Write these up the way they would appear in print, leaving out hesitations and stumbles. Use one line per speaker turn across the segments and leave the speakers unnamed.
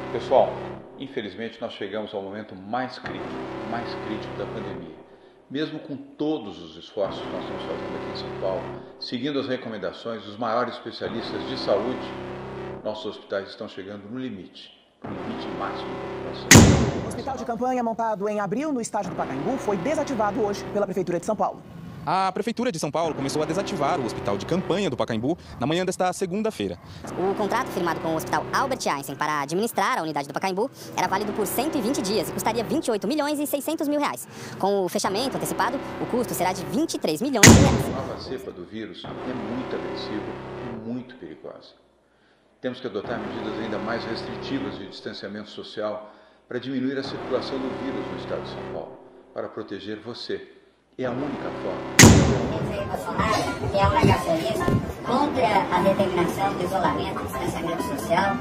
Pessoal, infelizmente nós chegamos ao momento mais crítico da pandemia. Mesmo com todos os esforços que nós estamos fazendo aqui em São Paulo, seguindo as recomendações dos maiores especialistas de saúde, nossos hospitais estão chegando no limite máximo da população.
O hospital de campanha montado em abril no estádio do Pacaembu foi desativado hoje pela Prefeitura de São Paulo.
A Prefeitura de São Paulo começou a desativar o hospital de campanha do Pacaembu na manhã desta segunda-feira.
O contrato firmado com o Hospital Albert Einstein para administrar a unidade do Pacaembu era válido por 120 dias e custaria 28 milhões e 600 mil reais. Com o fechamento antecipado, o custo será de 23 milhões de reais.
A nova cepa do vírus é muito agressiva e muito perigosa. Temos que adotar medidas ainda mais restritivas de distanciamento social para diminuir a circulação do vírus no estado de São Paulo, para proteger você. É a única forma.
Bolsonaro, que é um negacionista, contra a determinação do isolamento e distanciamento social,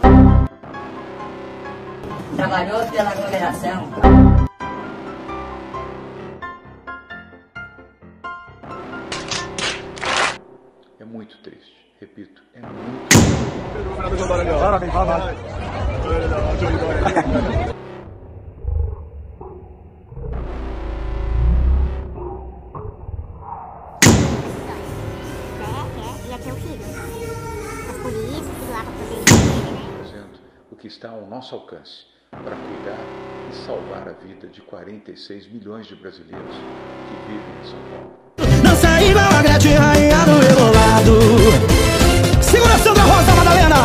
trabalhou pela aglomeração.
É muito triste. Repito, é muito triste. Fazendo o que está ao nosso alcance para cuidar e salvar a vida de 46 milhões de brasileiros que vivem em São Paulo.
Dança aí, Margarete, rainha do rebolado. Segura Sandra Rosa, Madalena!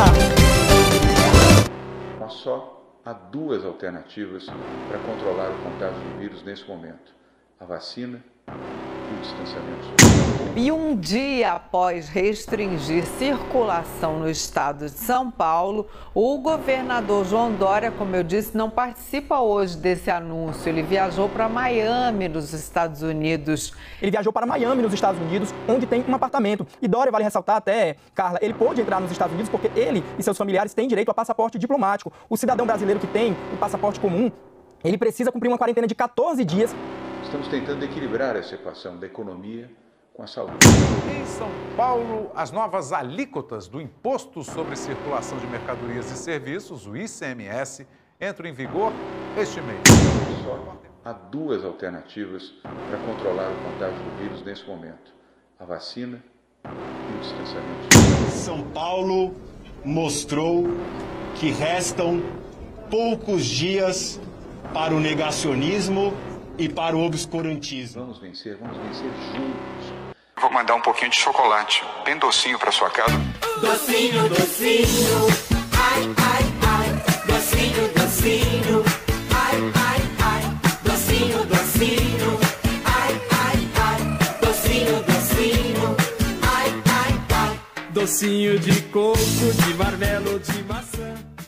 Mas só há duas alternativas para controlar o contágio do vírus nesse momento: a vacina e o distanciamento social.
E um dia após restringir circulação no estado de São Paulo, o governador João Dória, como eu disse, não participa hoje desse anúncio. Ele viajou para Miami, nos Estados Unidos.
Ele viajou para Miami, nos Estados Unidos, onde tem um apartamento. E Dória, vale ressaltar até, Carla, ele pôde entrar nos Estados Unidos porque ele e seus familiares têm direito a passaporte diplomático. O cidadão brasileiro que tem o passaporte comum, ele precisa cumprir uma quarentena de 14 dias.
Estamos tentando equilibrar essa equação da economia com a saúde.
Em São Paulo, as novas alíquotas do Imposto sobre Circulação de Mercadorias e Serviços, o ICMS, entram em vigor este mês.
Só há duas alternativas para controlar o contágio do vírus nesse momento: a vacina e o distanciamento social.
São Paulo mostrou que restam poucos dias para o negacionismo e para o obscurantismo.
Vamos vencer juntos.
Vou mandar um pouquinho de chocolate, bem docinho para sua casa.
Docinho, docinho, ai, ai, ai. Docinho, docinho, ai, ai, ai. Docinho, docinho, ai, ai, ai. Docinho, docinho, ai, ai, ai. Docinho de coco, de marmelo, de maçã.